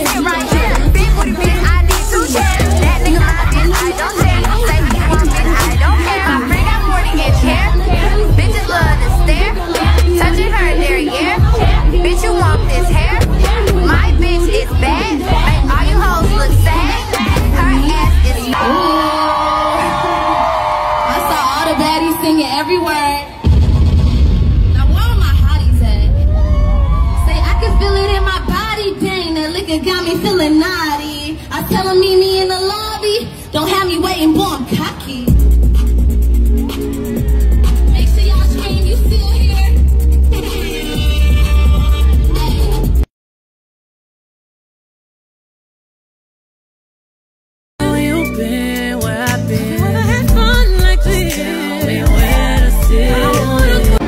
sit right here. Big booty bitch, I need 2 chairs. That nigga my bitch, I don't care. Say he want bitch, I don't care. My friend got 40-inch hair. Bitches love to stare. Touching her derriere. Bitch, you want this hair? My bitch is bad. Make all you hoes look sad. Her ass is I saw all the baddies singing every word. Now where are my hotties at? Say I can feel it in my body. Dang, that liquor got me feeling naughty. I tell them meet me in the lobby. Don't have me waiting, boy, I'm cocky. Make sure y'all scream, you still here? Where you been, where I been? Wanna have fun like this? Tell me where to sit. I wanna go.